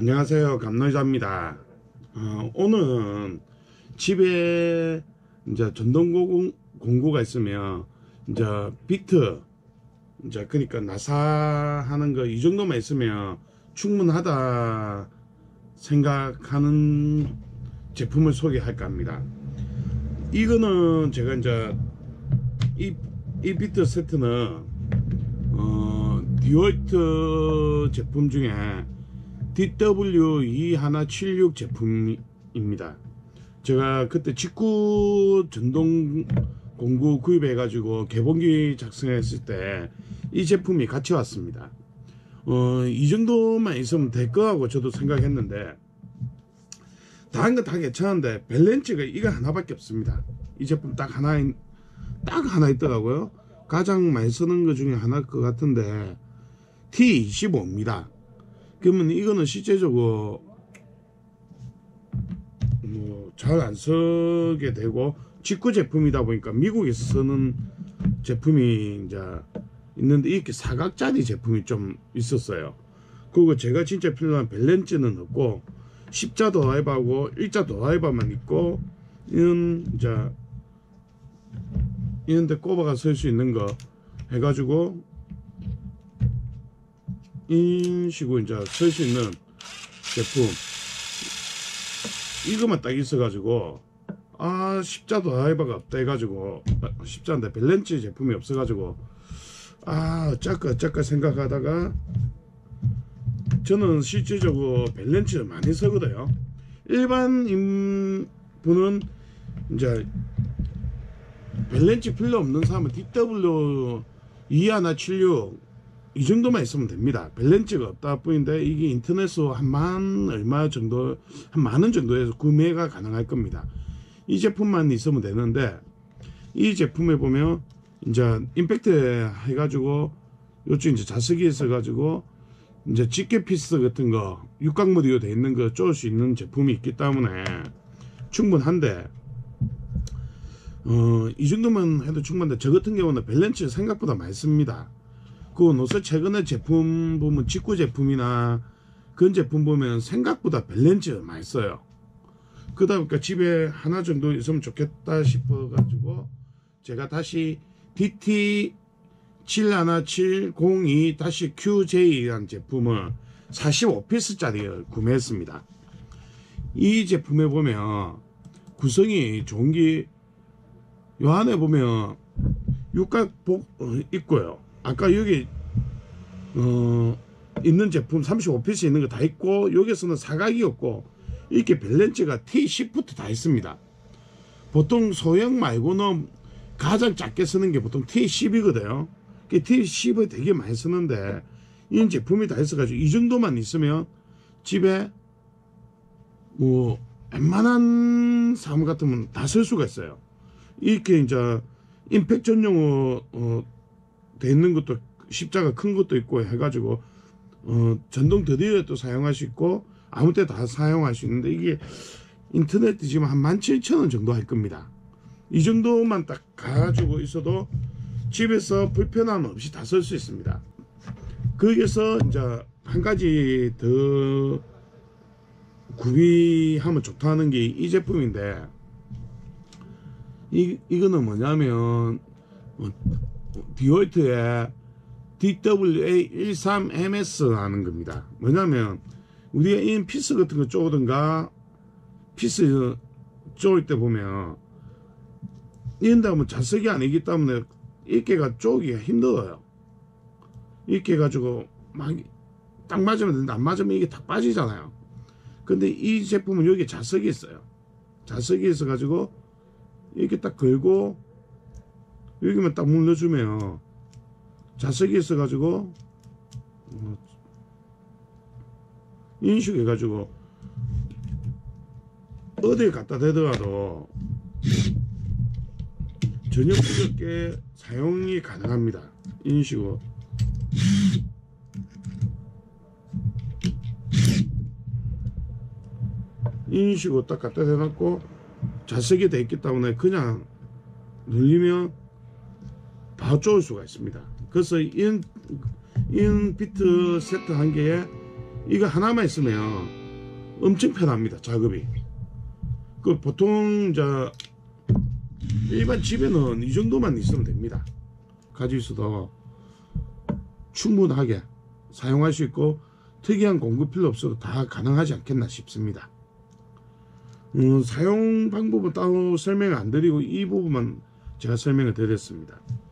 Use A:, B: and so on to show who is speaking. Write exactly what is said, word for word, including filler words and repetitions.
A: 안녕하세요, 감노자입니다. 어, 오늘은 집에 이제 전동 공구, 공구가 있으면 이제 비트 이제 그러니까 나사 하는 거 이 정도만 있으면 충분하다 생각하는 제품을 소개할까 합니다. 이거는 제가 이제 이, 이 비트 세트는 어, 디월트 제품 중에 디 더블유 이일칠육 제품입니다. 제가 그때 직구 전동 공구 구입해 가지고 개봉기 작성했을 때 이 제품이 같이 왔습니다. 어, 이 정도만 있으면 될 거라고 저도 생각했는데 다른 건 다 괜찮은데 밸런스가 이거 하나밖에 없습니다. 이 제품 딱 하나 딱 하나 있더라고요. 가장 많이 쓰는 것 중에 하나일 것 같은데 티 이십오입니다. 그러면 이거는 실제적으로 뭐 잘 안 쓰게 되고 직구 제품이다 보니까 미국에서 쓰는 제품이 이제 있는데 이렇게 사각짜리 제품이 좀 있었어요. 그리고 제가 진짜 필요한 밸런스는 없고 십자 드라이버하고 일자 드라이버만 있고 이런 이제 이런데 꼽아가 쓸 수 있는 거 해가지고 이런 식으로 이제 쓸 수 있는 제품 이것만 딱 있어가지고 아 십자 드라이버가 없다 해가지고 십자인데 밸런스 제품이 없어가지고 아 어쩔까 어쩔까 생각하다가 저는 실질적으로 밸런스를 많이 쓰거든요. 일반인 분은 이제 밸런스 필요 없는 사람은 디 더블유 이일칠육 이 정도만 있으면 됩니다. 밸런스가 없다 뿐인데 이게 인터넷으로 한 만 얼마 정도 한 만 원 정도에서 구매가 가능할 겁니다. 이 제품만 있으면 되는데 이 제품에 보면 이제 임팩트 해가지고 요즘 이제 자석이 있어가지고 이제 집게 피스 같은 거 육각무늬로 되어 있는 거 쪼을 수 있는 제품이 있기 때문에 충분한데 어, 이 정도만 해도 충분한데 저 같은 경우는 밸런스 생각보다 많습니다. 그 노스 최근에 제품 보면 직구 제품이나 그런 제품 보면 생각보다 밸런스 많이 써요. 그러다 보니까 집에 하나 정도 있으면 좋겠다 싶어 가지고 제가 다시 디티 칠일칠공이 큐제이라는 제품을 사십오 피스짜리를 구매했습니다. 이 제품에 보면 구성이 좋은 게 요 안에 보면 육각복 있고요. 아까 여기 어 있는 제품 삼십오 피스 있는 거 다 있고 여기서는 사각이었고 이렇게 밸런스가 티 십부터 다 있습니다. 보통 소형 말고는 가장 작게 쓰는 게 보통 티 십이거든요. 티 십을 되게 많이 쓰는데 이 제품이 다 있어가지고 이 정도만 있으면 집에 뭐 웬만한 사무 같으면 다 쓸 수가 있어요. 이렇게 이제 임팩 전용으로 어, 돼 있는 것도 십자가 큰 것도 있고 해가지고 어, 전동 드릴도 사용할 수 있고 아무 때 다 사용할 수 있는데 이게 인터넷 뒤지면 한 만 칠천 원 정도 할 겁니다. 이 정도만 딱 가지고 있어도 집에서 불편함 없이 다 쓸 수 있습니다. 거기에서 이제 한 가지 더 구비하면 좋다는 게 이 제품인데 이, 이거는 뭐냐면 어, 디월트의 디 더블유 에이 십삼 엠 에스 하는 겁니다. 뭐냐면 우리가 이 피스 같은 거 쪼든가 피스 쪼을 때 보면 이런다 하면 자석이 아니기 때문에 이렇게가 쪼기가 힘들어요. 이렇게 해가지고 막 딱 맞으면 되는데 안 맞으면 이게 다 빠지잖아요. 근데 이 제품은 여기 자석이 있어요. 자석이 있어가지고 이렇게 딱 걸고 여기만 딱 눌러주면 자석이 있어가지고 어, 이런 식으로 해가지고 어디에 갖다 대더라도 전혀 부드럽게 사용이 가능합니다. 이런 식으로 이런 식으로 딱 갖다 대놨고 자석이 되어 있기 때문에 그냥 눌리면 바로 쪼을 수가 있습니다. 그래서 이런, 이런 비트 세트 한 개에 이거 하나만 있으면 엄청 편합니다. 작업이. 그 보통 저 일반 집에는 이 정도만 있으면 됩니다. 가지고 있어도 충분하게 사용할 수 있고 특이한 공구 필요 없어도 다 가능하지 않겠나 싶습니다. 음, 사용 방법은 따로 설명을 안 드리고 이 부분만 제가 설명을 드렸습니다.